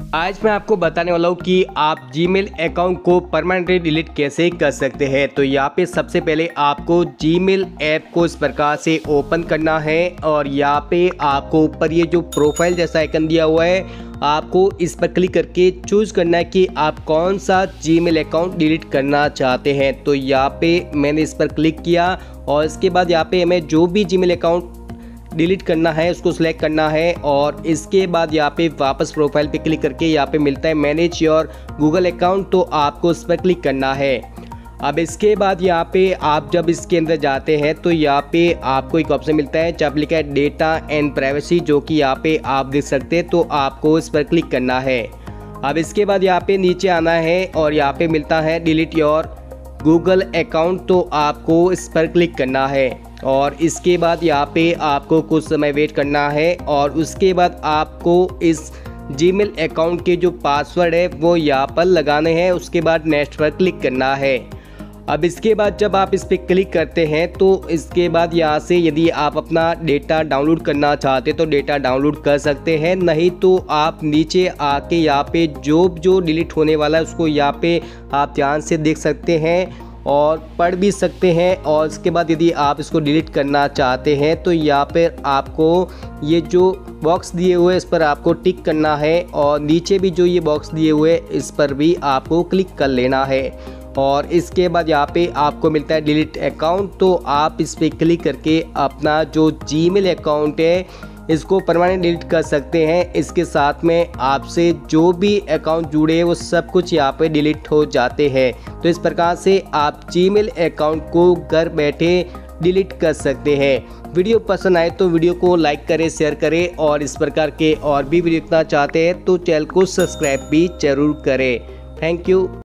आज मैं आपको बताने वाला हूँ कि आप जीमेल अकाउंट को परमानेंटली डिलीट कैसे कर सकते हैं। तो यहाँ पे सबसे पहले आपको जीमेल ऐप को इस प्रकार से ओपन करना है और यहाँ पे आपको ऊपर ये जो प्रोफाइल जैसा आइकन दिया हुआ है आपको इस पर क्लिक करके चूज करना है कि आप कौन सा जीमेल अकाउंट डिलीट करना चाहते हैं। तो यहाँ पे मैंने इस पर क्लिक किया और इसके बाद यहाँ पे हमें जो भी जीमेल अकाउंट डिलीट करना है उसको सिलेक्ट करना है और इसके बाद यहाँ पे वापस प्रोफाइल पे क्लिक करके यहाँ पे मिलता है मैनेज योर गूगल अकाउंट, तो आपको इस पर क्लिक करना है। अब इसके बाद यहाँ पे आप जब इसके अंदर जाते हैं तो यहाँ पे आपको एक ऑप्शन मिलता है जब लिखा है डेटा एंड प्राइवेसी, जो कि यहाँ पे आप देख सकते हैं। तो आपको इस पर क्लिक करना है। अब इसके बाद यहाँ पे नीचे आना है और यहाँ पे मिलता है डिलीट योर गूगल अकाउंट, तो आपको इस पर क्लिक करना है और इसके बाद यहाँ पे आपको कुछ समय वेट करना है और उसके बाद आपको इस जीमेल अकाउंट के जो पासवर्ड है वो यहाँ पर लगाने हैं। उसके बाद नेक्स्ट पर क्लिक करना है। अब इसके बाद जब आप इस पर क्लिक करते हैं तो इसके बाद यहाँ से यदि आप अपना डेटा डाउनलोड करना चाहते तो डेटा डाउनलोड कर सकते हैं, नहीं तो आप नीचे आके यहाँ पे जो डिलीट होने वाला है उसको यहाँ पे आप ध्यान से देख सकते हैं और पढ़ भी सकते हैं। और इसके बाद यदि आप इसको डिलीट करना चाहते हैं तो यहाँ पर आपको ये जो बॉक्स दिए हुए इस पर आपको टिक करना है और नीचे भी जो ये बॉक्स दिए हुए इस पर भी आपको क्लिक कर लेना है। और इसके बाद यहाँ पे आपको मिलता है डिलीट अकाउंट, तो आप इस पर क्लिक करके अपना जो जीमेल अकाउंट है इसको परमानेंट डिलीट कर सकते हैं। इसके साथ में आपसे जो भी अकाउंट जुड़े हैं वो सब कुछ यहाँ पे डिलीट हो जाते हैं। तो इस प्रकार से आप जीमेल अकाउंट को घर बैठे डिलीट कर सकते हैं। वीडियो पसंद आए तो वीडियो को लाइक करें, शेयर करें और इस प्रकार के और भी वीडियो देखना चाहते हैं तो चैनल को सब्सक्राइब भी जरूर करें। Thank you.